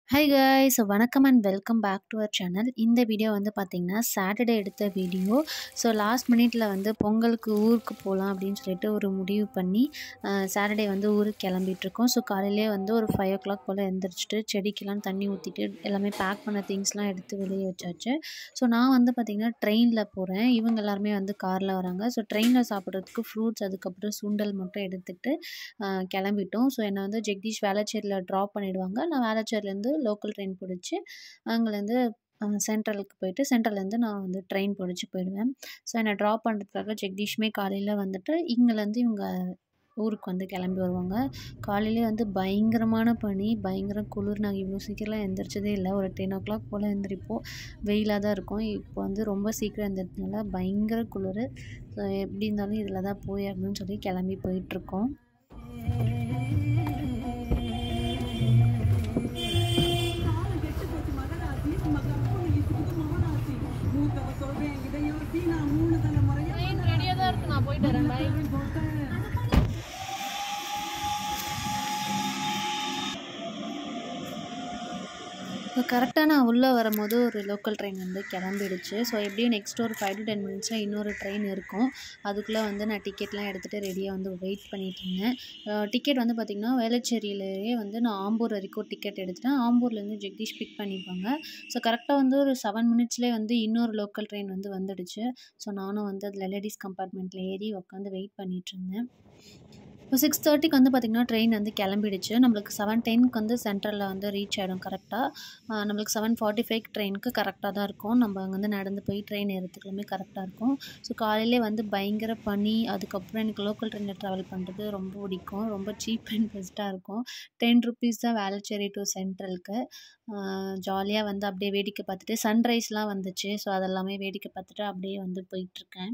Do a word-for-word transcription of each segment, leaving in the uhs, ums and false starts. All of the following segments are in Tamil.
Hi guys, so வணக்கம் and welcome back to our channel. இந்த வீடியோ வந்து பார்த்தீங்கன்னா சாட்டர்டே எடுத்த வீடியோ. ஸோ லாஸ்ட் மினிட்ல வந்து பொங்கலுக்கு ஊருக்கு போகலாம் அப்படின்னு சொல்லிட்டு ஒரு முடிவு பண்ணி சாட்டர்டே வந்து ஊருக்கு கிளம்பிட்டுருக்கோம். ஸோ காலையிலே வந்து ஒரு ஃபைவ் ஓ கிளாக் போல் எழுந்திரிச்சிட்டு செடிக்கெலாம் தண்ணி ஊற்றிட்டு எல்லாமே பேக் பண்ண திங்ஸ்லாம் எடுத்து வெளியே வச்சாச்சு. ஸோ நான் வந்து பார்த்திங்கன்னா ட்ரெயினில் போகிறேன், இவங்க எல்லாருமே வந்து காரில் வராங்க. ஸோ ட்ரெயினில் சாப்பிட்றதுக்கு ஃப்ரூட்ஸ் அதுக்கப்புறம் சுண்டல் மட்டும் எடுத்துகிட்டு கிளம்பிட்டோம். ஸோ என்னை வந்து ஜெகதீஷ் வேளச்சேரியில் ட்ராப் பண்ணிவிடுவாங்க. நான் வேளச்சேரிலேருந்து லோக்கல் ட்ரெயின் பிடிச்சி அங்கேருந்து சென்ட்ரலுக்கு போயிட்டு சென்ட்ரல்லேருந்து நான் வந்து ட்ரெயின் பிடிச்சி போயிடுவேன். ஸோ என்னை ட்ராப் பண்ணுறதுக்காக ஜெகதீஷுமே காலையில் வந்துட்டு இங்கேருந்து இவங்க ஊருக்கு வந்து கிளம்பி வருவாங்க. காலையிலே வந்து பயங்கரமான பனி, பயங்கர குளிர். நாங்கள் இவ்வளோ சீக்கிரம்லாம் எழுந்திரிச்சதே இல்லை. ஒரு டென் ஓ கிளாக் போல் எழுந்திரிப்போம். வெயிலாக தான் இருக்கும். இப்போ வந்து ரொம்ப சீக்கிரம் எழுந்திரிச்சதுனால பயங்கர குளிர். ஸோ எப்படி இருந்தாலும் இதில் தான் போய் அப்படின்னு சொல்லி கிளம்பி போயிட்டுருக்கோம். நான் போயிட்டு வரேன். பாய். ஸோ கரெக்டாக நான் உள்ளே வரும்போது ஒரு லோக்கல் ட்ரெயின் வந்து கிளம்பிடுச்சு. ஸோ எப்படியும் நெக்ஸ்ட் ஒரு ஃபைவ் டு டென் மினிட்ஸில் இன்னொரு ட்ரெயின் இருக்கும். அதுக்குள்ளே வந்து நான் டிக்கெட்லாம் எடுத்துகிட்டு ரெடியாக வந்து வெயிட் பண்ணிட்டு இருந்தேன். டிக்கெட் வந்து பார்த்திங்கன்னா வேளச்சேரியிலேயே வந்து நான் ஆம்பூர் வரைக்கும் டிக்கெட் எடுத்துட்டேன். ஆம்பூர்லேருந்து ஜெகதீஷ் பிக் பண்ணிப்பாங்க. ஸோ கரெக்டாக வந்து ஒரு செவன் மினிட்ஸ்லேயே வந்து இன்னொரு லோக்கல் ட்ரெயின் வந்து வந்துடுச்சு. ஸோ நானும் வந்து அதில் லேடிஸ் கம்பார்ட்மெண்ட்டில் ஏறி உட்காந்து வெயிட் பண்ணிகிட்டு இருந்தேன். இப்போ சிக்ஸ் தேர்ட்டிக்கு வந்து பார்த்திங்கன்னா ட்ரெயின் வந்து கிளம்பிடுச்சு. நம்மளுக்கு செவன் டென்க்கு வந்து சென்ட்ரலில் வந்து ரீச் ஆகிடும் கரெக்டாக. நம்மளுக்கு செவன் ஃபார்ட்டி ஃபைவ்க்கு ட்ரெயினுக்கு கரெக்டாக தான் இருக்கும். நம்ம அங்கேருந்து நடந்து போய் ட்ரெயின் ஏறத்துக்குமே கரெக்டாக இருக்கும். ஸோ காலையிலே வந்து பயங்கர பனி. அதுக்கப்புறம் எனக்கு லோக்கல் ட்ரெயினில் ட்ராவல் பண்ணுறது ரொம்ப பிடிக்கும். ரொம்ப சீப் அண்ட் பெஸ்ட்டாக இருக்கும். டென் ருபீஸ் தான் வேளச்சேரி டு சென்ட்ரலுக்கு. ஜாலியாக வந்து அப்படியே வேடிக்கை பார்த்துட்டு சன்ரைஸ்லாம் வந்துச்சு. ஸோ அதெல்லாமே வேடிக்கை பார்த்துட்டு அப்படியே வந்து போயிட்டுருக்கேன்.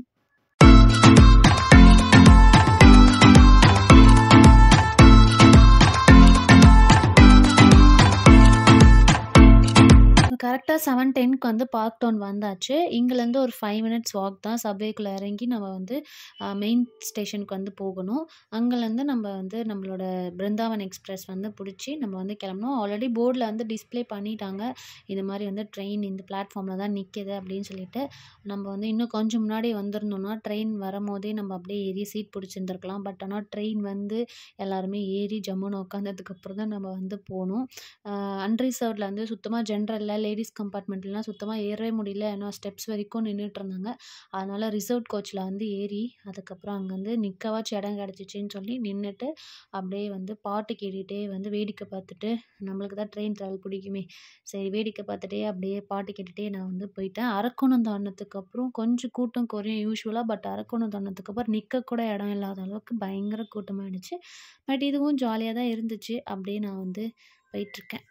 கரெக்டாக செவன் டென்க்கு வந்து பார்க் டவுன் வந்தாச்சு. இங்கேருந்து ஒரு ஃபைவ் மினிட்ஸ் வாக் தான். சப்வேக்குள்ளே இறங்கி நம்ம வந்து மெயின் ஸ்டேஷனுக்கு வந்து போகணும். அங்கேருந்து நம்ம வந்து நம்மளோட பிருந்தாவன் எக்ஸ்பிரஸ் வந்து பிடிச்சி நம்ம வந்து கிளம்பணும். ஆல்ரெடி போர்டில் வந்து டிஸ்பிளே பண்ணிட்டாங்க, இந்த மாதிரி வந்து ட்ரெயின் இந்த பிளாட்ஃபார்மில் தான் நிற்கிது அப்படின்னு சொல்லிட்டு. நம்ம வந்து இன்னும் கொஞ்சம் முன்னாடி வந்திருந்தோம்னா ட்ரெயின் வரும்போதே நம்ம அப்படியே ஏறி சீட் பிடிச்சிருந்துருக்கலாம். பட் ஆனால் ட்ரெயின் வந்து எல்லாருமே ஏறி ஜம்முன்னு உட்காந்ததுக்கப்புறம் தான் நம்ம வந்து போகணும். அன்ரிசர்வ்டில் வந்து சுத்தமாக ஜென்ரலில் லேடிஸ் கம்பார்ட்மெண்ட்லாம் சுத்தமாக ஏறவே முடியல. ஏன்னா ஸ்டெப்ஸ் வரைக்கும் நின்றுட்டு இருந்தாங்க. அதனால் ரிசர்வ்ட் கோச்சில் வந்து ஏறி அதுக்கப்புறம் அங்கேருந்து நிற்கவாச்சும் இடம் கிடச்சிச்சின்னு சொல்லி நின்றுட்டு அப்படியே வந்து பாட்டு கேட்டுகிட்டே வந்து வேடிக்கை பார்த்துட்டு, நம்மளுக்கு தான் ட்ரெயின் ட்ராவல் பிடிக்குமே, சரி வேடிக்கை பார்த்துட்டே அப்படியே பாட்டு கேட்டுகிட்டே நான் வந்து போயிட்டேன். அரக்கோணம் தாண்டினதுக்கப்புறம் கொஞ்சம் கூட்டம் குறையும் யூஸ்வலாக. பட் அரக்கோணம் தாண்டினதுக்கப்புறம் நிற்கக்கூட இடம் இல்லாத அளவுக்கு பயங்கர கூட்டமாகிடுச்சு. பட் இதுவும் ஜாலியாக தான் இருந்துச்சு. அப்படியே நான் வந்து போயிட்டுருக்கேன்.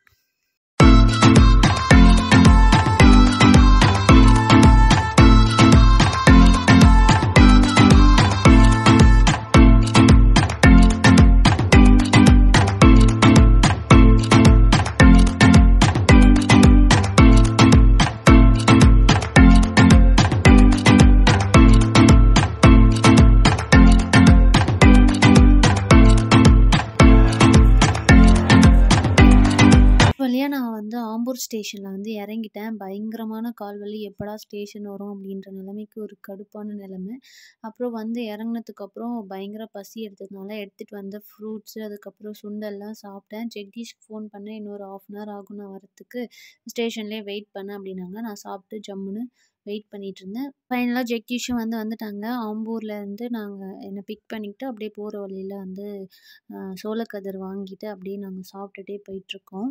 வழியாக நான் வந்து ஆம்பூர் ஸ்டேஷனில் வந்து இறங்கிட்டேன். பயங்கரமான கால்வலி, எப்படா ஸ்டேஷன் வரும் அப்படின்ற நிலைமைக்கு ஒரு கடுப்பான நிலைமை. அப்புறம் வந்து இறங்கினதுக்கப்புறம் பயங்கர பசி எடுத்ததுனால எடுத்துகிட்டு வந்த ஃப்ரூட்ஸு அதுக்கப்புறம் சுண்டெல்லாம் சாப்பிட்டேன். ஜெகதீஷ்க்கு ஃபோன் பண்ணேன், இன்னொரு ஆஃப் அன் ஹவர் ஆகும் நான் வரத்துக்கு, ஸ்டேஷன்லேயே வெயிட் பண்ணேன் அப்படின்னாங்க. நான் சாப்பிட்டு ஜம்முன்னு வெயிட் பண்ணிகிட்டு இருந்தேன். ஃபைனலாக ஜெகதீஷும் வந்து வந்துட்டாங்க. ஆம்பூர்லேருந்து நாங்கள் என்னை பிக் பண்ணிக்கிட்டு அப்படியே போகிற வழியில் வந்து சோளக்கதிர் வாங்கிட்டு அப்படியே நாங்கள் சாப்பிட்டுட்டே போயிட்டுருக்கோம்.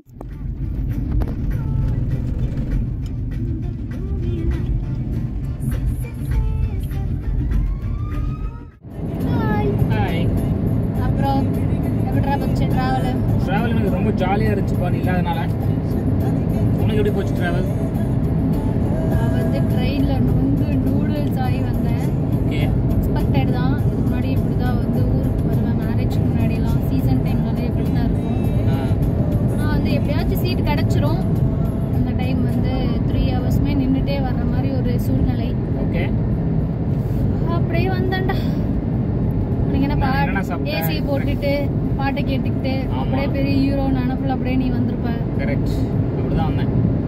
அப்புறம் எப்படிடா போச்சு ட்ராவலு? ட்ராவல் எனக்கு ரொம்ப ஜாலியாக இருந்துச்சுப்பா, நீ இல்லாதனால. உனக்கு எப்படி போச்சு ட்ராவல்? நான் வந்து ட்ரெயினில் நொந்து நூடுல்ஸ் ஆகி வந்தேன். ஓகே, எக்ஸ்பெக்டட் தான். இதுக்கு முன்னாடி இப்படி தான் வந்து ஊருக்கு வருவேன். மேரேஜ்க்கு முன்னாடியெல்லாம் சீசன் டைம்னாலே இப்படி தான் இருக்கும். ஆனால் வந்து எப்படியாச்சும் சீட் கிடச்சிரும். அந்த டைம் வந்து த்ரீ ஹவர்ஸுமே நின்றுட்டே வர்ற மாதிரி ஒரு சூழ்நிலை. ஓகே, அப்படியே வந்தேன்டா. நீங்கள் என்ன பா ஏசி போட்டுட்டு பாட்டை கேட்டுக்கிட்டு அப்படியே பெரிய ஹீரோ நினப்புல அப்படியே நீ வந்திருப்ப. கரெக்ட், அப்படிதான் வந்தேன்.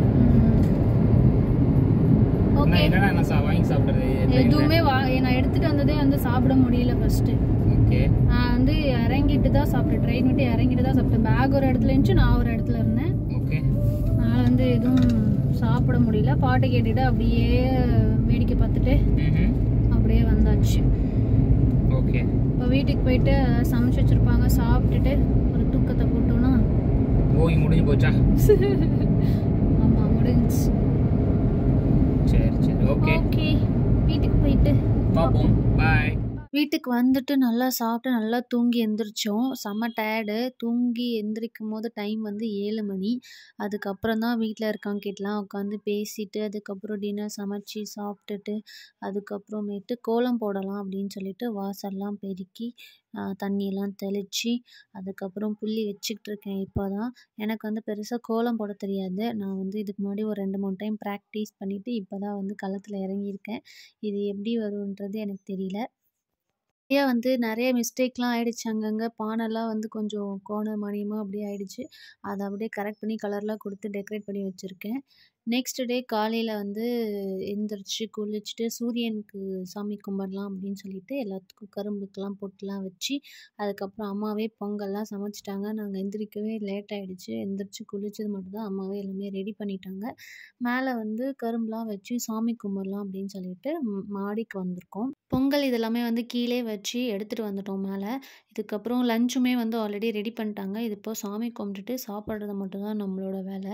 ஓகே, என்னடா என்ன சா வாங்கி சாப்பிடுறது? எதுவுமே வா நான் எடுத்துட்டு வந்ததே வந்து சாப்பிட முடியல ஃபர்ஸ்ட். ஓகே, நான் வந்து இறங்கிட்டு தான் சாப்பிட்டேன், ட்ரெயின் விட்டு இறங்கிட்டு தான் சாப்பிட்டேன். பேக் ஒரு இடத்துல இருந்துச்சு, நான் ஒரு இடத்துல இருந்தேன். ஓகே, அதனால வந்து எதுவும் சாப்பிட முடியல. பாட்டு கேட்டுட்டு அப்படியே வேடிக்கை பார்த்துட்டு அப்படியே வந்தாச்சு. ஓகே, இப்போ வீட்டுக்கு போயிட்டு சமைச்சு வச்சிருப்பாங்க, சாப்பிட்டுட்டு ஒரு தூக்கத்தை போட்டோம்னா போய் முடிஞ்சு போச்சா? ஆமாம், முடிஞ்சு. சரி சரி, ஓகே ஓகே, வீட்டுக்கு போயிட்டு பார்ப்போம். பாய். வீட்டுக்கு வந்துட்டு நல்லா சாப்பிட்டு நல்லா தூங்கி எந்திரிச்சோம். செம்ம டயர்டு. தூங்கி எந்திரிக்கும் போது டைம் வந்து ஏழு மணி. அதுக்கப்புறம் தான் வீட்டில் இருக்கவங்ககிட்டலாம் உட்காந்து பேசிட்டு, அதுக்கப்புறம் டின்னர் சமைச்சி சாப்பிட்டுட்டு, அதுக்கப்புறமேட்டு கோலம் போடலாம் அப்படின்னு சொல்லிட்டு வாசல்லாம் பெருக்கி தண்ணியெல்லாம் தெளித்து, அதுக்கப்புறம் புள்ளி வச்சுக்கிட்டு இருக்கேன். இப்போ தான் எனக்கு வந்து பெருசாக கோலம் போட தெரியாது. நான் வந்து இதுக்கு முன்னாடி ஒரு ரெண்டு மூணு டைம் ப்ராக்டிஸ் பண்ணிவிட்டு இப்போ தான் வந்து களத்தில் இறங்கியிருக்கேன். இது எப்படி வரும்ன்றது எனக்கு தெரியல. நிறையா வந்து நிறைய மிஸ்டேக்லாம் ஆயிடுச்சு. அங்கங்கே பானைலாம் வந்து கொஞ்சம் கோண மானியமாக அப்படியே ஆயிடுச்சு. அதை அப்படியே கரெக்ட் பண்ணி கலர்லாம் கொடுத்து டெக்கரேட் பண்ணி வச்சுருக்கேன். நெக்ஸ்ட் டே காலையில் வந்து எந்திரிச்சு குளிச்சுட்டு சூரியனுக்கு சாமி கும்பிடலாம் அப்படின்னு சொல்லிட்டு எல்லாத்துக்கும் கரும்புக்கெல்லாம் பொட்டுலாம் வச்சு, அதுக்கப்புறம் அம்மாவே பொங்கல்லாம் சமைச்சிட்டாங்க. நாங்கள் எந்திரிக்கவே லேட் ஆகிடுச்சு. எந்திரிச்சு குளிச்சது மட்டும்தான் அம்மாவே எல்லாமே ரெடி பண்ணிட்டாங்க. மேலே வந்து கரும்புலாம் வச்சு சாமி கும்பிடலாம் அப்படின்னு சொல்லிட்டு மாடிக்கு வந்திருக்கோம். பொங்கல் இதெல்லாமே வந்து கீழே வச்சு எடுத்துகிட்டு வந்துட்டோம் மேலே. இதுக்கப்புறம் லஞ்சுமே வந்து ஆல்ரெடி ரெடி பண்ணிட்டாங்க. இது இப்போ சாமி கும்பிட்டுட்டு சாப்பிட்றது மட்டும்தான் நம்மளோட வேலை.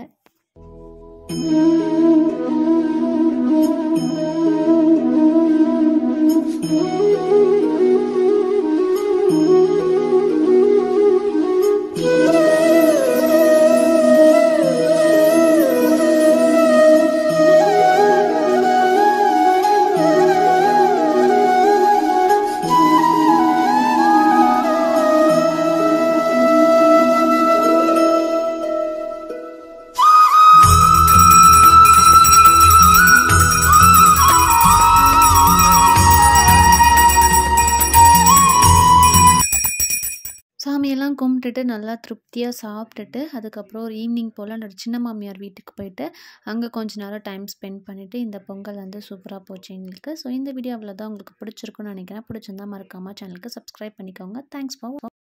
சாமியெல்லாம் கும்பிட்டுட்டு நல்லா திருப்தியாக சாப்பிட்டுட்டு, அதுக்கப்புறம் ஒரு ஈவினிங் போல் என்னோட சின்ன மாமியார் வீட்டுக்கு போயிட்டு அங்கே கொஞ்ச நேரம் டைம் ஸ்பெண்ட் பண்ணிவிட்டு இந்த பொங்கல் வந்து சூப்பராக போச்சு எங்களுக்கு. ஸோ இந்த வீடியோ அவ்வளோதான். உங்களுக்கு பிடிச்சிருக்குன்னு நினைக்கிறேன். பிடிச்சிருந்தா மறக்காமல் சேனலுக்கு சப்ஸ்கிரைப் பண்ணிக்கோங்க. Thanks for